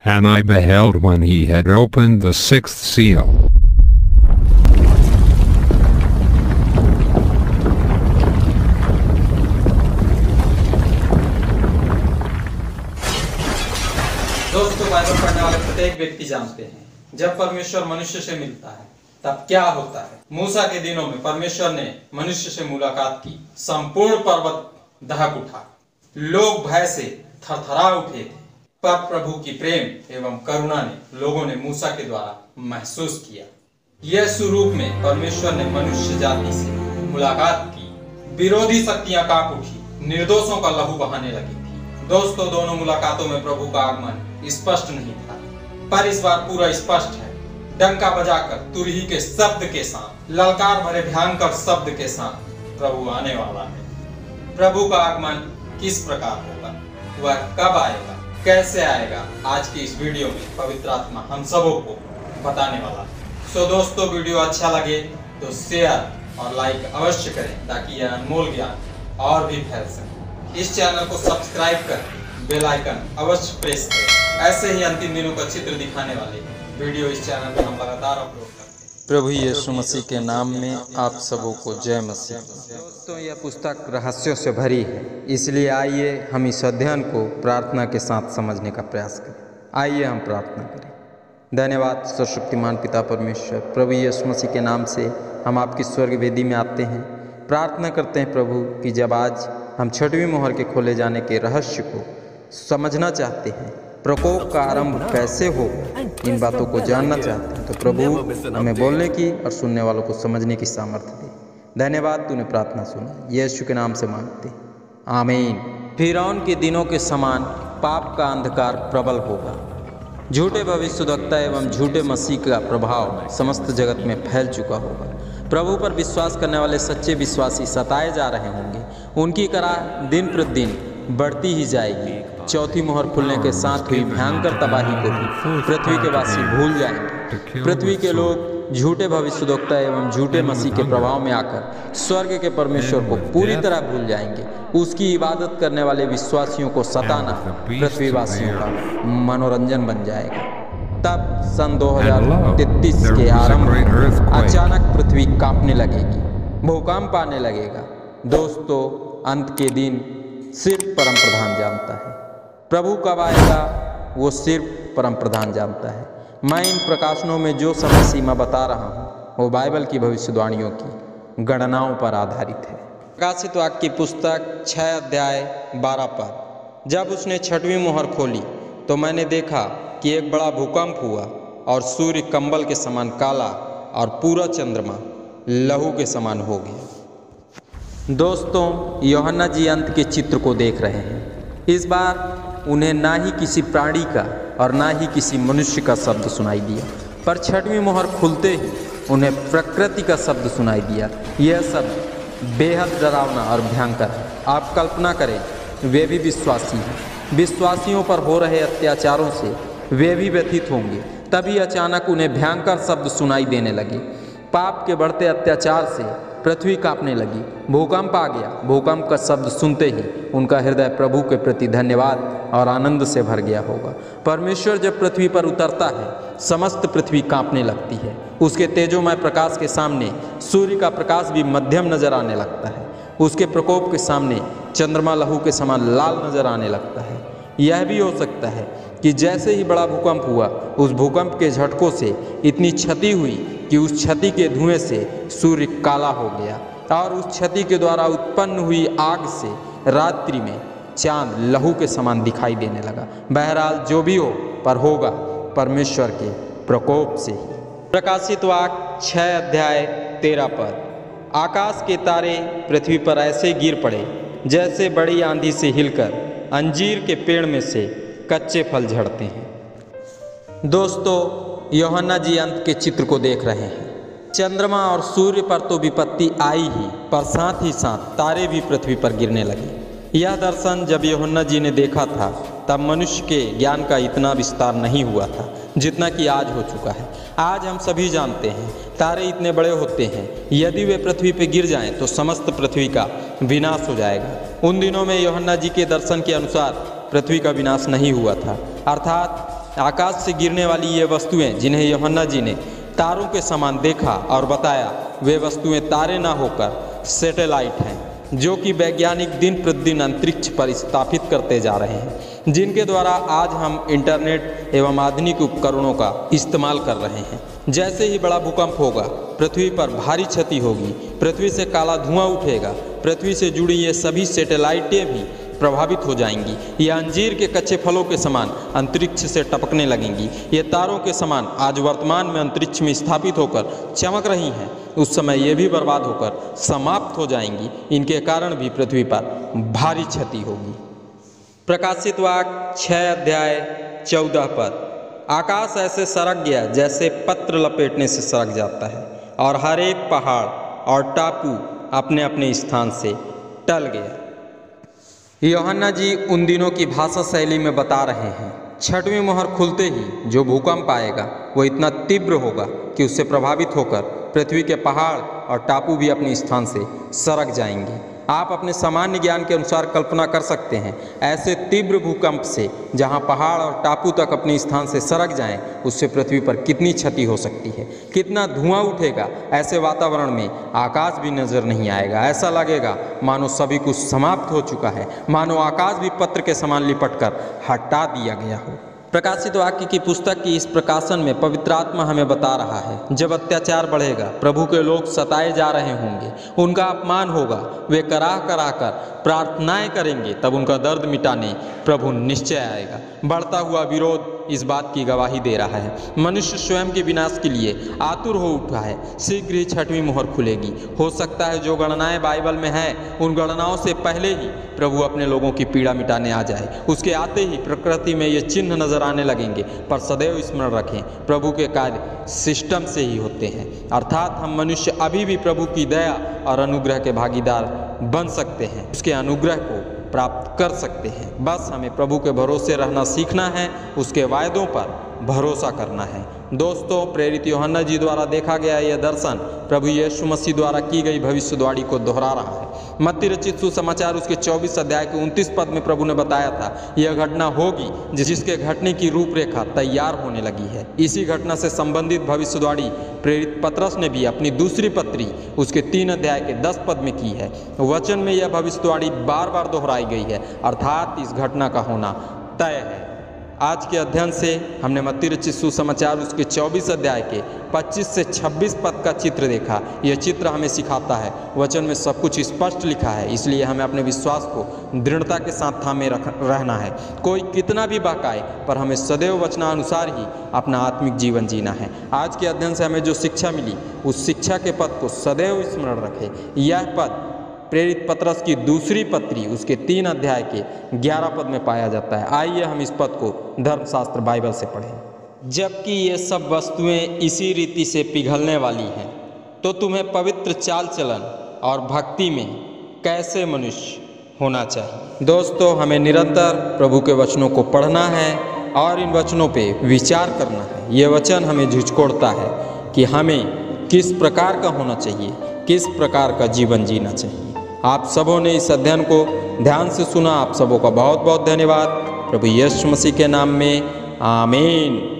And I beheld when he had opened the sixth seal. दोस्तों, Bible पढ़ने वाले प्रत्येक व्यक्ति जानते हैं जब परमेश्वर मनुष्य से मिलता है तब क्या होता है। मूसा के दिनों में परमेश्वर ने मनुष्य से मुलाकात की, संपूर्ण पर्वत दहक उठा, लोग भय से थरथरा उठे थे, पर प्रभु की प्रेम एवं करुणा ने लोगों ने मूसा के द्वारा महसूस किया। यह स्वरूप में परमेश्वर ने मनुष्य जाति से मुलाकात की। विरोधी शक्तियां कांप उठी, निर्दोषों का लहू बहाने लगी थी। दोस्तों, दोनों मुलाकातों में प्रभु का आगमन स्पष्ट नहीं था, पर इस बार पूरा स्पष्ट है। डंका बजाकर तुरही के शब्द के साथ, ललकार भरे भयंकर शब्द के साथ प्रभु आने वाला है। प्रभु का आगमन किस प्रकार होगा, वह कब आएगा, कैसे आएगा, आज की इस वीडियो में पवित्र आत्मा हम सबों को बताने वाला है। सो दोस्तों, वीडियो अच्छा लगे तो शेयर और लाइक अवश्य करें ताकि यह अनमोल ज्ञान और भी फैल सके। इस चैनल को सब्सक्राइब कर बेल आइकन अवश्य प्रेस करें। ऐसे ही अंतिम दिनों का चित्र दिखाने वाले वीडियो इस चैनल में हम लगातार अपलोड करते हैं। प्रभु यीशु मसीह के नाम में आप सबों को जय मसीह। दोस्तों, यह पुस्तक रहस्यों से भरी है, इसलिए आइए हम इस अध्ययन को प्रार्थना के साथ समझने का प्रयास करें। आइए हम प्रार्थना करें। धन्यवाद सर्वशक्तिमान पिता परमेश्वर, प्रभु यीशु मसीह के नाम से हम आपकी स्वर्ग वेदी में आते हैं। प्रार्थना करते हैं प्रभु कि जब आज हम छठवीं मोहर के खोले जाने के रहस्य को समझना चाहते हैं, प्रकोप का आरंभ कैसे हो, इन बातों को जानना चाहते हैं, तो प्रभु हमें बोलने की और सुनने वालों को समझने की सामर्थ्य दे। धन्यवाद, तूने प्रार्थना सुना, यीशु के नाम से मांगते, आमीन। फिरौन के दिनों के समान पाप का अंधकार प्रबल होगा। झूठे भविष्यद्वक्ता एवं झूठे मसीह का प्रभाव समस्त जगत में फैल चुका होगा। प्रभु पर विश्वास करने वाले सच्चे विश्वासी सताए जा रहे होंगे, उनकी कराह दिन प्रतिदिन बढ़ती ही जाएगी। चौथी मोहर खुलने के साथ हुई भयंकर तबाही को भी पृथ्वी के वासी भूल जाएंगे। पृथ्वी के लोग झूठे भविष्यद्वक्ता एवं झूठे मसीह के प्रभाव में आकर स्वर्ग के परमेश्वर को पूरी तरह भूल जाएंगे। उसकी इबादत करने वाले विश्वासियों को सताना पृथ्वीवासियों का मनोरंजन बन जाएगा। तब सन 2033 के आरंभ में अचानक पृथ्वी कांपने लगेगी, भूकंप आने लगेगा। दोस्तों, अंत के दिन सिर्फ परम प्रधान जानता है। प्रभु कब आएगा वो सिर्फ परम प्रधान जानता है। मैं इन प्रकाशनों में जो समय सीमा बता रहा हूँ वो बाइबल की भविष्यवाणियों की गणनाओं पर आधारित है। प्रकाशित वाक्य की पुस्तक 6 अध्याय 12 पद। जब उसने छठवीं मोहर खोली तो मैंने देखा कि एक बड़ा भूकंप हुआ और सूर्य कंबल के समान काला और पूरा चंद्रमा लहू के समान हो गया। दोस्तों, यूहन्ना जी अंत के चित्र को देख रहे हैं। इस बार उन्हें ना ही किसी प्राणी का और ना ही किसी मनुष्य का शब्द सुनाई दिया, पर छठवीं मोहर खुलते ही उन्हें प्रकृति का शब्द सुनाई दिया। यह शब्द बेहद डरावना और भयंकर है। आप कल्पना करें, वे भी विश्वासी हैं, विश्वासियों पर हो रहे अत्याचारों से वे भी व्यथित होंगे। तभी अचानक उन्हें भयंकर शब्द सुनाई देने लगे। पाप के बढ़ते अत्याचार से पृथ्वी कांपने लगी, भूकंप आ गया। भूकंप का शब्द सुनते ही उनका हृदय प्रभु के प्रति धन्यवाद और आनंद से भर गया होगा। परमेश्वर जब पृथ्वी पर उतरता है, समस्त पृथ्वी कांपने लगती है। उसके तेजोमय प्रकाश के सामने सूर्य का प्रकाश भी मध्यम नजर आने लगता है। उसके प्रकोप के सामने चंद्रमा लहू के समान लाल नजर आने लगता है। यह भी हो सकता है कि जैसे ही बड़ा भूकंप हुआ, उस भूकंप के झटकों से इतनी क्षति हुई कि उस क्षति के धुएं से सूर्य काला हो गया और उस क्षति के द्वारा उत्पन्न हुई आग से रात्रि में चांद लहू के समान दिखाई देने लगा। बहरहाल जो भी हो, पर होगा परमेश्वर के प्रकोप से ही। प्रकाशित वाक्य 6 अध्याय 13 पद। आकाश के तारे पृथ्वी पर ऐसे गिर पड़े जैसे बड़ी आंधी से हिलकर अंजीर के पेड़ में से कच्चे फल झड़ते हैं। दोस्तों, यूहन्ना जी अंत के चित्र को देख रहे हैं। चंद्रमा और सूर्य पर तो विपत्ति आई ही, पर साथ ही साथ तारे भी पृथ्वी पर गिरने लगे। यह दर्शन जब यूहन्ना जी ने देखा था, तब मनुष्य के ज्ञान का इतना विस्तार नहीं हुआ था जितना कि आज हो चुका है। आज हम सभी जानते हैं तारे इतने बड़े होते हैं, यदि वे पृथ्वी पर गिर जाएं तो समस्त पृथ्वी का विनाश हो जाएगा। उन दिनों में यूहन्ना जी के दर्शन के अनुसार पृथ्वी का विनाश नहीं हुआ था, अर्थात आकाश से गिरने वाली ये वस्तुएं जिन्हें यूहन्ना जी ने तारों के समान देखा और बताया, वे वस्तुएं तारे ना होकर सैटेलाइट हैं, जो कि वैज्ञानिक दिन प्रतिदिन अंतरिक्ष पर स्थापित करते जा रहे हैं, जिनके द्वारा आज हम इंटरनेट एवं आधुनिक उपकरणों का इस्तेमाल कर रहे हैं। जैसे ही बड़ा भूकंप होगा, पृथ्वी पर भारी क्षति होगी, पृथ्वी से काला धुआं उठेगा, पृथ्वी से जुड़ी ये सभी सैटेलाइटें भी प्रभावित हो जाएंगी। ये अंजीर के कच्चे फलों के समान अंतरिक्ष से टपकने लगेंगी। ये तारों के समान आज वर्तमान में अंतरिक्ष में स्थापित होकर चमक रही हैं, उस समय ये भी बर्बाद होकर समाप्त हो जाएंगी। इनके कारण भी पृथ्वी पर भारी क्षति होगी। प्रकाशित वाक्य 6 अध्याय 14 पद। आकाश ऐसे सरक गया जैसे पत्र लपेटने से सरक जाता है, और हर एक पहाड़ और टापू अपने अपने स्थान से टल गया। यूहन्ना जी उन दिनों की भाषा शैली में बता रहे हैं, 6वीं मोहर खुलते ही जो भूकंप आएगा वो इतना तीव्र होगा कि उससे प्रभावित होकर पृथ्वी के पहाड़ और टापू भी अपने स्थान से सरक जाएंगे। आप अपने सामान्य ज्ञान के अनुसार कल्पना कर सकते हैं, ऐसे तीव्र भूकंप से जहां पहाड़ और टापू तक अपने स्थान से सरक जाएं, उससे पृथ्वी पर कितनी क्षति हो सकती है, कितना धुआं उठेगा। ऐसे वातावरण में आकाश भी नजर नहीं आएगा। ऐसा लगेगा मानो सभी कुछ समाप्त हो चुका है, मानो आकाश भी पत्र के समान लिपटकर हटा दिया गया हो। प्रकाशित वाक्य की पुस्तक की इस प्रकाशन में पवित्र आत्मा हमें बता रहा है, जब अत्याचार बढ़ेगा, प्रभु के लोग सताए जा रहे होंगे, उनका अपमान होगा, वे कराह कराह कर प्रार्थनाएं करेंगे, तब उनका दर्द मिटाने प्रभु निश्चय आएगा। बढ़ता हुआ विरोध इस बात की गवाही दे रहा है। मनुष्य स्वयं के विनाश के लिए आतुर हो उठा है। शीघ्र ही 6वीं मोहर खुलेगी। हो सकता है जो गणनाएं बाइबल में हैं, उन गणनाओं से पहले ही प्रभु अपने लोगों की पीड़ा मिटाने आ जाए। उसके आते ही प्रकृति में ये चिन्ह नजर आने लगेंगे, पर सदैव स्मरण रखें, प्रभु के कार्य सिस्टम से ही होते हैं। अर्थात हम मनुष्य अभी भी प्रभु की दया और अनुग्रह के भागीदार बन सकते हैं, उसके अनुग्रह को प्राप्त कर सकते हैं। बस हमें प्रभु के भरोसे रहना सीखना है, उसके वायदों पर भरोसा करना है। दोस्तों, प्रेरित यूहन्ना जी द्वारा देखा गया यह दर्शन प्रभु यीशु मसीह द्वारा की गई भविष्यवाणी को दोहरा रहा है। मत्ती रचित सुसमाचार उसके 24 अध्याय के 29 पद में प्रभु ने बताया था, यह घटना होगी जिसके घटने की रूपरेखा तैयार होने लगी है। इसी घटना से संबंधित भविष्यवाणी प्रेरित पतरस ने भी अपनी दूसरी पत्री उसके 3 अध्याय के 10 पद में की है। वचन में यह भविष्यवाणी बार बार दोहराई गई है, अर्थात इस घटना का होना तय है। आज के अध्ययन से हमने मत्ती रचित सुसमाचार उसके 24 अध्याय के 25 से 26 पद का चित्र देखा। यह चित्र हमें सिखाता है, वचन में सब कुछ स्पष्ट लिखा है, इसलिए हमें अपने विश्वास को दृढ़ता के साथ थामे रहना है। कोई कितना भी बहकाए, पर हमें सदैव वचनानुसार ही अपना आत्मिक जीवन जीना है। आज के अध्ययन से हमें जो शिक्षा मिली, उस शिक्षा के पद को सदैव स्मरण रखें। यह पद प्रेरित पतरस की दूसरी पत्री उसके 3 अध्याय के 11 पद में पाया जाता है। आइए हम इस पद को धर्मशास्त्र बाइबल से पढ़ें। जबकि ये सब वस्तुएं इसी रीति से पिघलने वाली हैं, तो तुम्हें पवित्र चाल चलन और भक्ति में कैसे मनुष्य होना चाहिए। दोस्तों, हमें निरंतर प्रभु के वचनों को पढ़ना है और इन वचनों पे विचार करना है। ये वचन हमें झिझकोड़ता है कि हमें किस प्रकार का होना चाहिए, किस प्रकार का जीवन जीना चाहिए। आप सबों ने इस अध्ययन को ध्यान से सुना, आप सबों का बहुत बहुत धन्यवाद। प्रभु यीशु मसीह के नाम में आमीन।